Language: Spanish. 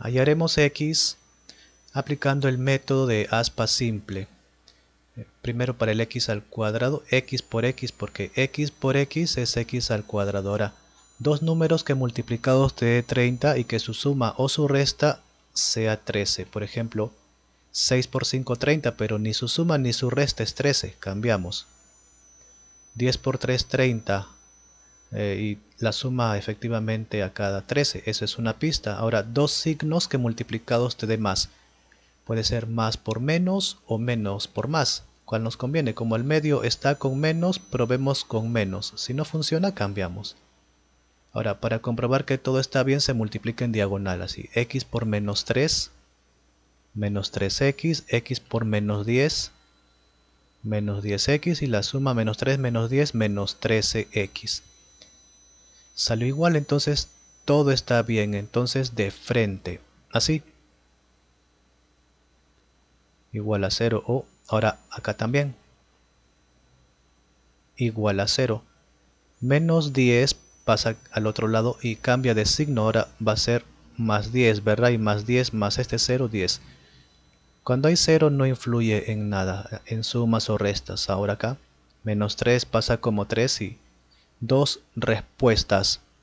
Hallaremos x aplicando el método de aspa simple. Primero para el x al cuadrado, x por x, porque x por x es x al cuadrado. Ahora, dos números que multiplicados te dé 30 y que su suma o su resta sea 13. Por ejemplo, 6 por 5, 30, pero ni su suma ni su resta es 13. Cambiamos. 10 por 3, 30. Y la suma efectivamente acá da 13. Eso es una pista. Ahora, dos signos que multiplicados te dé más. Puede ser más por menos o menos por más. ¿Cuál nos conviene? Como el medio está con menos, probemos con menos. Si no funciona, cambiamos. Ahora, para comprobar que todo está bien, se multiplica en diagonal. Así, x por menos 3, menos 3x, x por menos 10, menos 10x, y la suma menos 3 menos 10, menos 13x. Salió igual, entonces todo está bien. Entonces de frente, así, igual a 0. O ahora acá también, igual a 0. Menos 10 pasa al otro lado y cambia de signo. Ahora va a ser más 10, ¿verdad? Y más 10 más este 0, 10. Cuando hay 0 no influye en nada, en sumas o restas. Ahora acá, menos 3 pasa como 3 y dos respuestas.